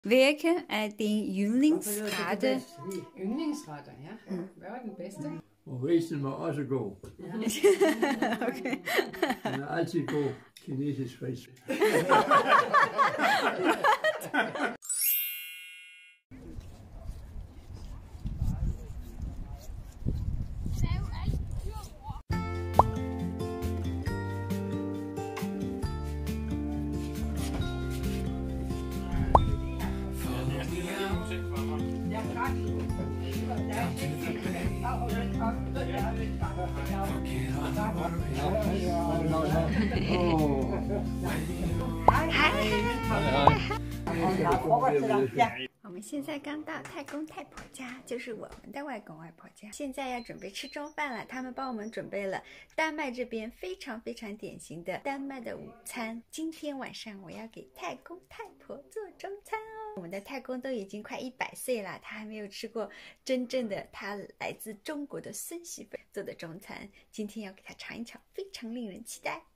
Welke er din yndlingsrette? Yndlingsretter, ja. Hvad var den bedste? Og risen var også god. Okay. Den er altid god. Kinesisk ris. 我们现在刚到太公太婆家，就是我们的外公外婆家。现在要准备吃中饭了，他们帮我们准备了丹麦这边非常典型的丹麦的午餐。今天晚上我要给太公太婆做中餐哦。我们的太公都已经快100岁了，他还没有吃过真正的他来自中国的孙媳妇做的中餐，今天要给他尝一尝，非常令人期待。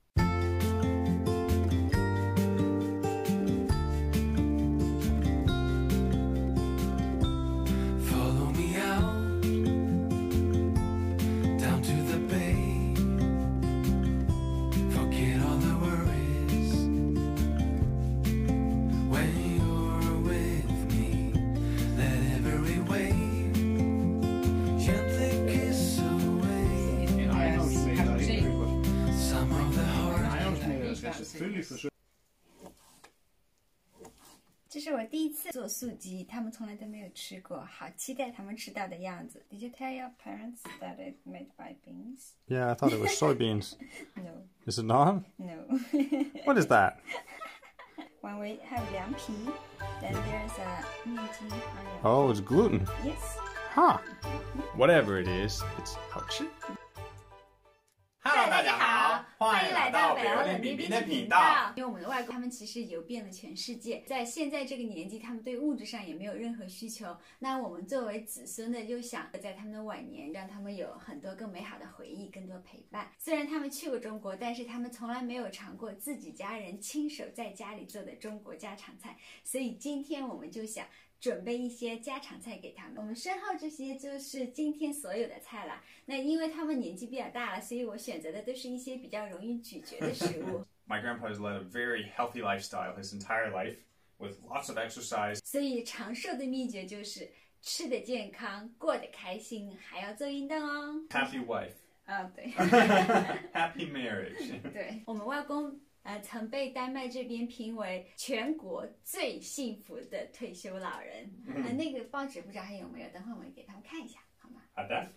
这是我第一次做素鸡，他们从来都没有吃过，好期待他们吃到的样子。Did you tell your parents that it's made by beans? Yeah, I thought it was soybeans. No. Is it not? No. What is that? When we have 凉皮, then there's a 面筋 on it. Oh, it's gluten. Yes. Huh. Whatever it is, it's ouchy. Hello， 大家好，欢迎来到北欧冷冰冰的频道。 因为我们的外公他们其实游遍了全世界，在现在这个年纪，他们对物质上也没有任何需求。那我们作为子孙的，就想在他们的晚年，让他们有很多更美好的回忆，更多陪伴。虽然他们去过中国，但是他们从来没有尝过自己家人亲手在家里做的中国家常菜，所以今天我们就想准备一些家常菜给他们。我们身后这些就是今天所有的菜啦。那因为他们年纪比较大了，所以我选择的都是一些比较容易咀嚼的食物。 My grandpa has led a very healthy lifestyle his entire life, with lots of exercise. 所以长寿的秘诀就是吃得健康，过得开心，还要做运动哦。 Happy wife. 对。 Happy marriage. 对，我们外公曾被丹麦这边评为全国最幸福的退休老人。那个报纸不知道还有没有，等会我们给他们看一下，好吗？ 好的。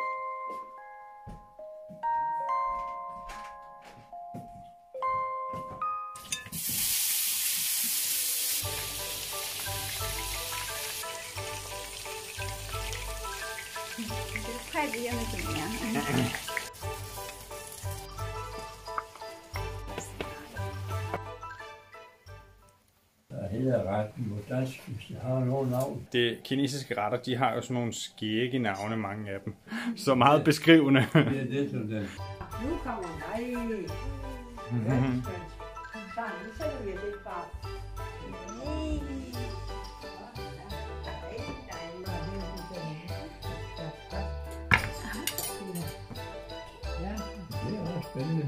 你觉得筷子用的怎么样？ Det kinesiske retter, de har jo sådan nogle skægge navne, mange af dem. Så meget beskrivende. Det er det, som den. Nu kommer dig. Nu sætter vi lidt bare. Ja, det er også spændende.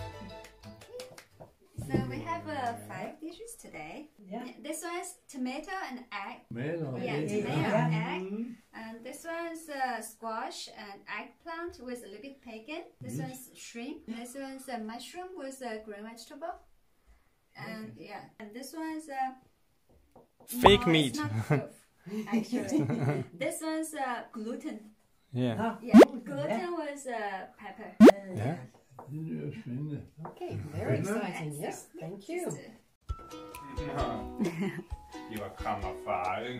So we have 5 dishes today. Yeah. This one is tomato and egg. Tomato. Yeah, tomato and egg. And this one's squash and eggplant with a little bit bacon. This one's shrimp. This one's mushroom with a green vegetable. And yeah, and this one's Fake no, meat. It's not proof, actually. This one's gluten. Yeah. Yeah, gluten with pepper. Yeah. Det lyder spændende. Okay, very exciting. Yes, thank you. You are kammerfar, ikke?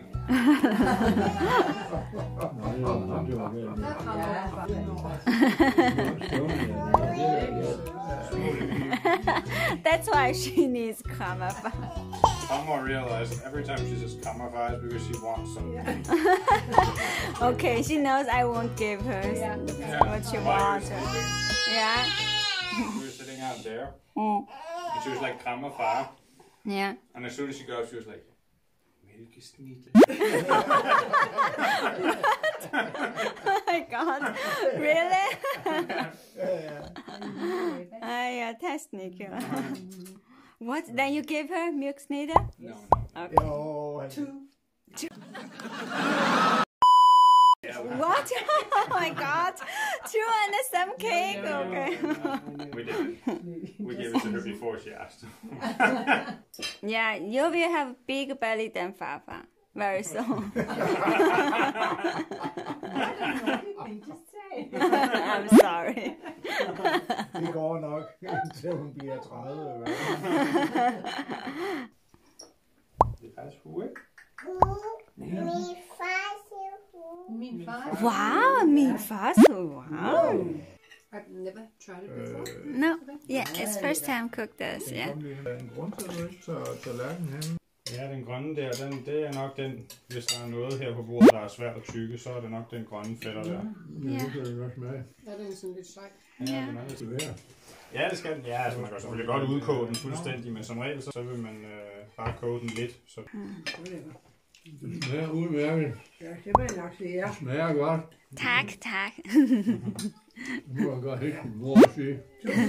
That's why she needs kammerfar. Kammer realized every time she says kammerfar is because she wants something. Okay, she knows I won't give her what she wants. Yeah. We were sitting out there, and she was like kammerfar. Yeah. And as soon as she got up, she was like, Mælkesnitte. Oh my god, really? Ja, tasnik. What? Then you give her milk snitter? No. Okay. What? Oh my god, 2 and some cake. Okay. We didn't. We gave it to her before she asked. Yeah, you will have big belly than Fafa very soon. Just say. I'm sorry. Det går nok, indtil hun bliver 30. Det er faktisk hue. Min far. Wow, min far. Wow. I've never tried it before. No, yeah, it's first time cooked this. Yeah. Kom lige med en grund til, at du ikke tager tallerkenen hen. Ja, den grønne der, det er nok den, hvis der er noget her på bordet, der er svært at tygge, så er det nok den grønne fætter der. Men nu kan det godt smage. Er det sådan lidt sejt? Ja, den er lidt Det er Ja, det skal den. Ja, altså man kan selvfølgelig godt udkoge den fuldstændig, men som regel, så vil man bare koge den lidt. Så. Det smager udmærket. Ja, det må jeg nok sige, ja. Det smager godt. Tak. Nu har godt helt min mor at sige.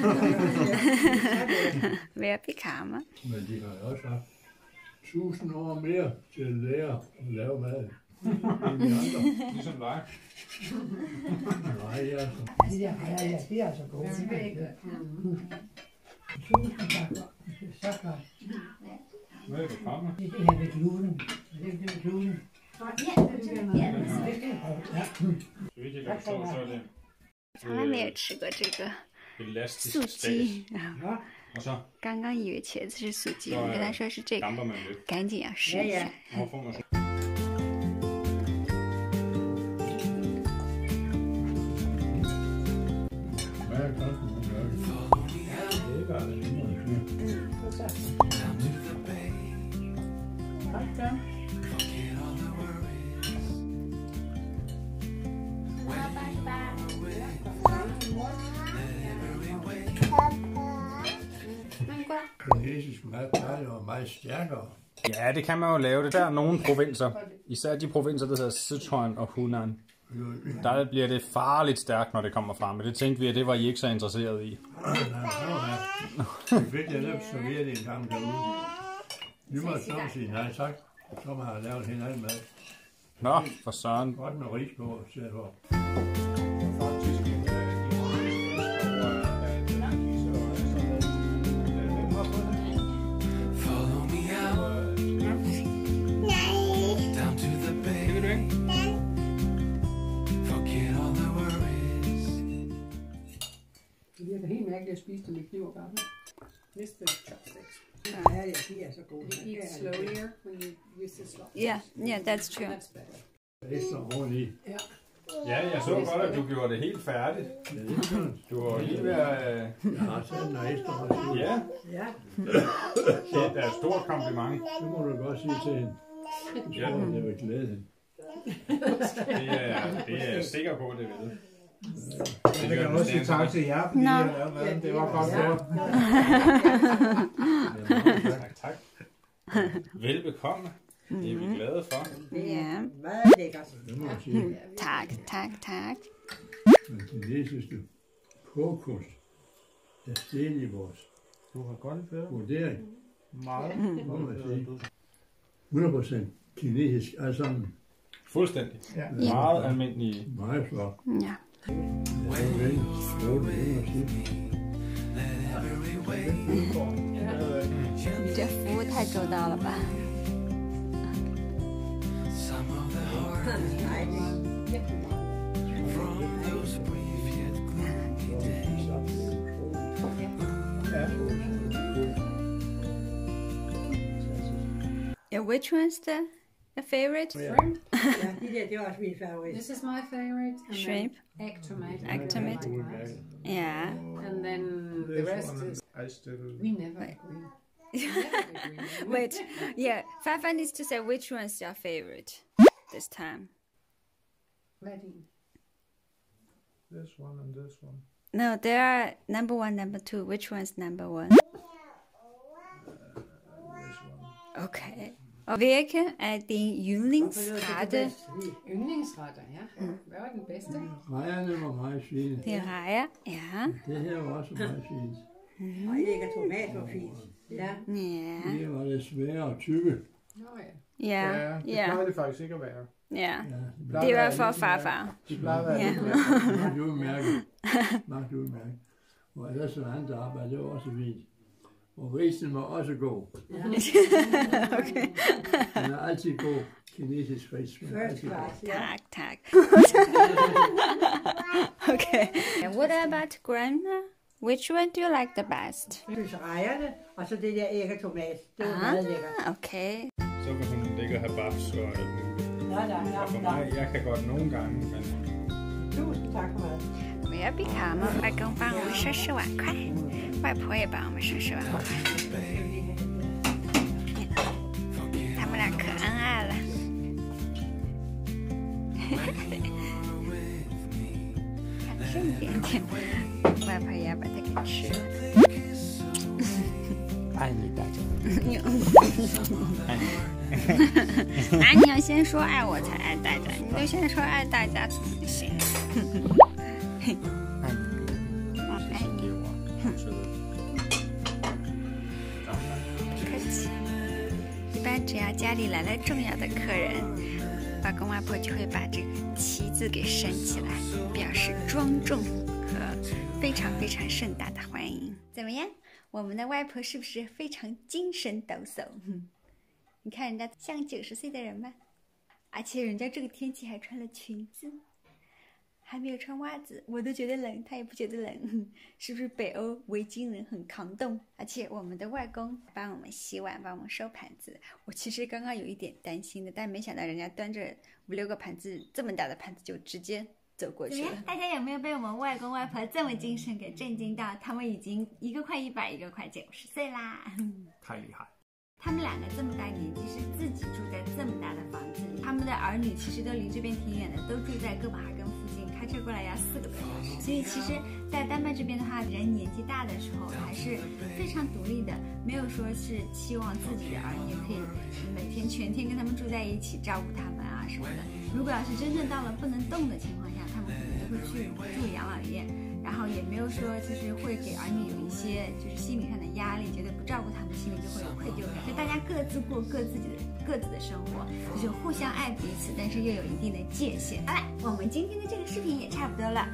Vil jeg bekomme? Men de har også haft 1000 år mere til at lære at lave mad. End de andre. Ligesom dig. Nej, altså. Ja, det er altså godt. Så godt. Velbekomme. Det her med gluten. Det er med gluten. Så vidt jeg kan forstå, så er det 从来没有吃过这个 elastisk 素 stas. 鸡， Og så 刚刚以为茄子是素鸡，我们跟他说是这个， damper man lidt. 赶紧要试一下。 Hvor får man så? Smager godt. Det er bare det, må jeg sige. Kinesisk mad er jo meget stærkere. Ja, det kan man jo lave. Det der er nogle provinser, især de provinser, der hedder Sichuan og Hunan. Der bliver det farligt stærkt, når det kommer frem. Men det tænkte vi, at det var I ikke så interesseret i. Det fik jeg nemt serveret en gang derude. Vi må så sige nej tak. Så må jeg lavet helt anden mad. Nå, for søren. Godt med ris på, siger for. Det virker helt mærkeligt at spise det med kniv og gaffel. Næste chopsticks. Ja, de er så gode. You eat slowlier when you use this slot. Yeah, that's true. That's better. Ekstra oveni. Ja, jeg så godt, at du gjorde det helt færdigt. Du var lige ved at... Jeg har taget noget ekstra. Ja, Ja. det er et stort kompliment. Det må du godt sige til hende. Ja, Det vil glæde hende. det er jeg sikker på, det ved. Jeg kan også sige tak til jer, fordi I har lavet maden. Det var godt gjort. Tak. Velbekomme. Det er vi glade for. Ja, Meget lækkert. Det må jeg sige. tak. Men kinesiske kogekunst er sten i vores Du har godt fedt. vurdering. Meget. Må man sige. 100% kinesisk alt sammen. Fuldstændig. Ja. Meget almindelige. Meget flot. Ja. Det er jo vel strålende, det må jeg sige. 你这服务太周到了吧？ Yeah, which one's the favorite? Ja, de der, det var også min favorit. This is my favorite. And Shrimp. Then egg tomato. Egg tomato. Yeah. And then the rest is. I still... We never agree. We never agree. Wait, yeah, Fafa needs to say which one's your favorite this time. Hvad er din? This one and this one. No, there are number 1, number 2. Which one's number 1? This one. Okay, Welke er din yndlingsrette? Yndlingsretter, ja. Hvad var den bedste? Rejerne var meget fine. Det er rejer, ja. Det her var også meget fint. Og lægger tomat var fint. Ja. Ja, Det var det svære og tykke. Nå ja. ja, det ja, plejer det faktisk ikke at være. ja. Ja, Det var for farfar. Det plejer at være Ja. lidt mere. meget udmærket. Meget udmærket. Og ellers var hans arbejde, det var også fint. Og risen var også god. Okay. Den er altid god. Kinesisk ris. men First altid god. class, ja. Tak, tak. Okay. And what about grandma? Which one do you like the best? Jeg synes rejerne, og så det der æg og tomat. Det var meget lækkert. Okay. Så kan hun ligge og have bafs og alt muligt. Ja, Og for mig, jeg kan godt nogle gange, men... Tusind tak for mad. 我要比卡嘛，外公帮我们收拾碗筷，外婆也帮我们收拾碗筷，他们俩可恩爱了。看顺点点，外婆也要把它给吃了。 爱你大家。 啊，你要先说爱我才爱大家，你都先说爱大家怎么行？我爱你，不客气。一般只要家里来了重要的客人，外公外婆就会把这个旗子给升起来，表示庄重和非常非常盛大的欢迎。怎么样？我们的外婆是不是非常精神抖擞？你看人家像90岁的人吧，而且人家这个天气还穿了裙子，还没有穿袜子，我都觉得冷，他也不觉得冷，是不是北欧维京人很抗冻？而且我们的外公帮我们洗碗，帮我们收盘子，我其实刚刚有一点担心的，但没想到人家端着5、6个盘子，这么大的盘子就直接走过去了。大家有没有被我们外公外婆这么精神给震惊到？他们已经一个快100，一个快90岁啦！ 太厉害。 他们两个这么大年纪是自己住在这么大的房子里，他们的儿女其实都离这边挺远的，都住在哥本哈根附近，开车过来要4个多小时。所以其实，在丹麦这边的话，人年纪大的时候还是非常独立的，没有说是期望自己的儿女可以每天全天跟他们住在一起，照顾他们啊什么的。如果要是真正到了不能动的情况下，他们可能就会去住养老院。然后也没有说就是会给儿女有一些就是心理上的压力，觉得不照顾他们心里就会有愧疚感，所以大家各自过各自的生活，就是互相爱彼此，但是又有一定的界限。好了，我们今天的这个视频也差不多了。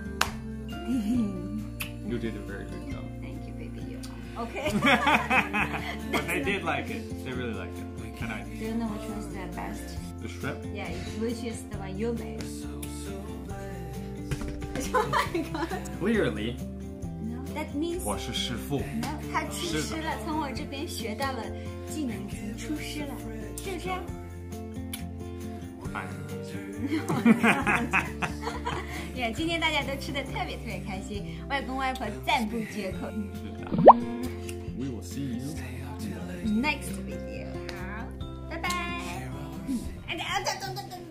You did a very good job. Thank you, baby. You. Okay. But they did like it. They really liked it. And I, Do you know which one's the best? the shrimp. Yeah, which is the one you made? Oh my god. Clearly, No, that means 我是师傅。 no， 他出师了，从我这边学到了技能级，出师了，是不是？也今天大家都吃的特别开心，外公外婆赞不绝口。 We will see you Next video，好，拜拜。哎，等等。